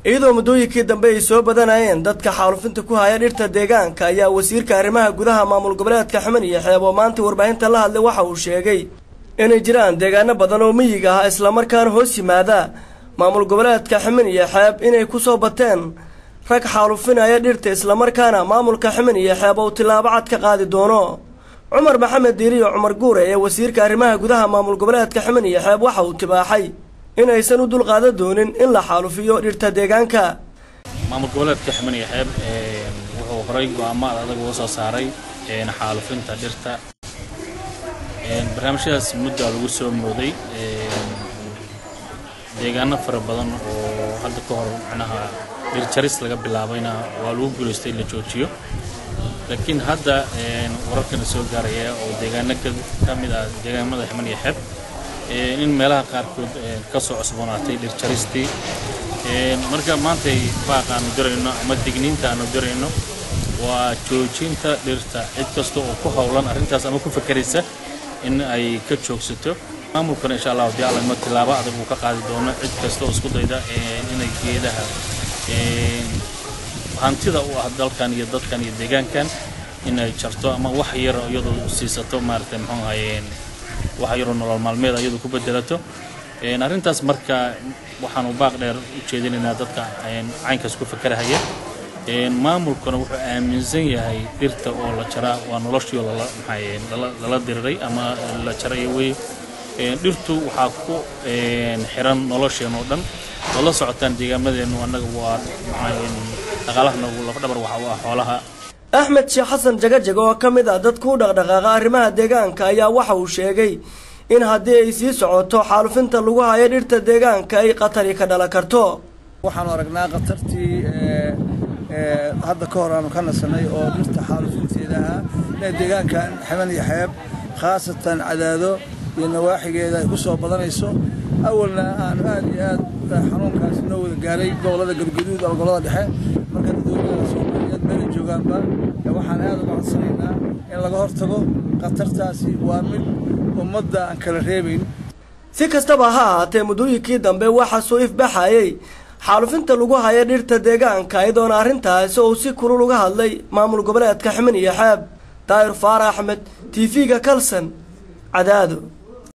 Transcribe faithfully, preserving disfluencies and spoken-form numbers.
iyadoo muddooyinkii dambe ay soo badanayeen dadka xaalufinta ku haya dhirta deegaanka ayaa wasiirka arrimaha gudaha maamul goboleedka Xaman iyo Xeeb oo maanta warbaahinta la hadlay waxa uu sheegay inay jiraan deegaano badan oo miyiga ah isla markaana hoos yimaada maamul goboleedka Xaman iyo Xeeb inay ku soo bateen rag xaalufinaya dhirta isla markaana maamulka Xaman iyo Xeeb oo tilaabo cad ka qaadi doono Cumar Maxamed Diiri iyo Cumar Guure ee wasiirka arrimaha gudaha maamul goboleedka Xaman iyo Xeeb waxa uu tibaaxay in aysan u dul qaadan doonin in la xaalufiyo dhirta deegaanka maamul goboleedka Xaman iyo Xeeb ee wuxuu horay go'aamo adag oo soo saaray in xaalufinta dhirta ee barnaamijyadaas muddo lagu soo mooday ee deegaano fara badan oo hadda ka hor macnaha dhir jaris laga bilaabayna waa lagu guuleystay la joojiyo laakiin hadda ee wararkan soo gaaraya oo deegaano ka mid ah deegaanada Xaman iyo Xeeb in meelaha qaarkood ka soo cusboonaatay dhir jaristii ee marka maanta ay baaqaan dirayno ama digniinta aan dirayno waa joojinta dhirta cid kasta oo ku hawlan arrintaas ama ku fakaraysa in ay ka joogsato maamulkan insha Allah hadii alla ma tilaabo adag uu ka qaadi doono cid kasta oo isku dayda inay geedaha ee hantida u ah dalkan iyo dadkan iyo deegaankan inay jarto ama wax yar iyadoo siisato maartay maxay hayeen waxa yar nolol maalmeed ayadu ku bedelato ee arintaas marka waxaan u baaq dheer u jeedinaynaa dadka caynkaas ku fakarahaya ee maamulkuna wuxuu aaminsan yahay dhirta oo la jaraa waa noloshii la maxay la diriray ama la jaray way ee dhirtu waxa ku ee xiran nolosheenoo dhan oo la socotaan deegaamadeenu anaga waa maxay dhaqaalaha laba dhabar waxa waa xoolaha Ahmed Sheikh Hassan Jagajaga oo kamid ah dadku dhaqdhaqaaqa arrimaha deegaanka ayaa waxa uu sheegay in haddii ay sii socoto xaalufinta lagu hayo dhirta deegaanka ay qatar ka dhalan karto waxaan aragnaa qatartii ee ee hadda ka hor aanu ka nasanay oo dhirta xaalufinteeda ah ee deegaankan Xaman iyo Xeeb khaasatan cadaado iyo nawaaxigeeda ay ku soo badanayso awalna aan aad iyo aad xanuunkaas noo wada gaaray gobolada Galgaduud ama gobolada dhexe marka dowladda Soomaaliyeed meel joogaanba waxaan aad uga codsanaynaa in laga hortago qatartaasi waa mid ummadda aan kala reebin si kastaba ha ahaatee muddooyinkii dambe waxa soo ifbaxayay xaalufinta lagu hayo dhirta deegaanka iyadoona arrintaas oo si kulul uga hadlay maamul goboleedka Xaman iyo Xeeb Daahir Faarax Axmed T V-ga Kalsan Cadaado.